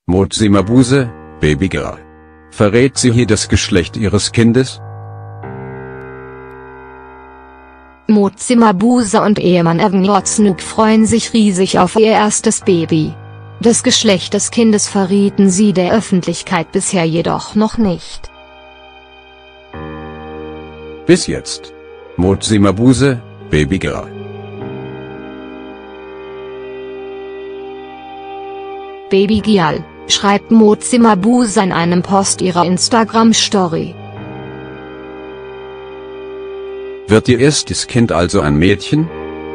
Motsi Mabuse, Babygirl. Verrät sie hier das Geschlecht ihres Kindes? Motsi Mabuse und Ehemann Evan Yotsenuk freuen sich riesig auf ihr erstes Baby. Das Geschlecht des Kindes verrieten sie der Öffentlichkeit bisher jedoch noch nicht. Bis jetzt. Motsi Mabuse, Babygirl. Babygirl, schreibt Motsi Mabuse in einem Post ihrer Instagram-Story. Wird ihr erstes Kind also ein Mädchen?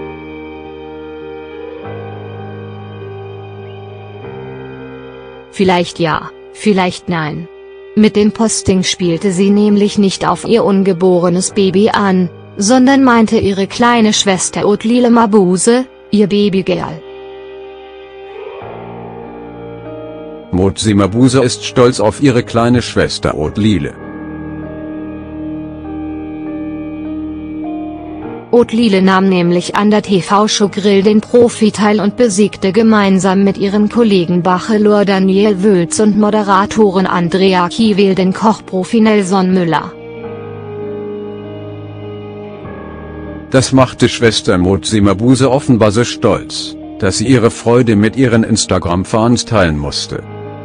Vielleicht ja, vielleicht nein. Mit dem Posting spielte sie nämlich nicht auf ihr ungeborenes Baby an, sondern meinte ihre kleine Schwester Otlile Mabuse, ihr Babygirl. Motsi Mabuse ist stolz auf ihre kleine Schwester Otlile. Otlile nahm nämlich an der TV-Show Grill den Profiteil und besiegte gemeinsam mit ihren Kollegen Bachelor Daniel Wülz und Moderatorin Andrea Kiewel den Kochprofi Nelson Müller. Das machte Schwester Motsi Mabuse offenbar so stolz, dass sie ihre Freude mit ihren Instagram-Fans teilen musste.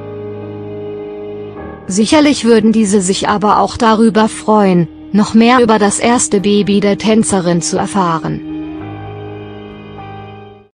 Sicherlich würden diese sich aber auch darüber freuen, noch mehr über das erste Baby der Tänzerin zu erfahren.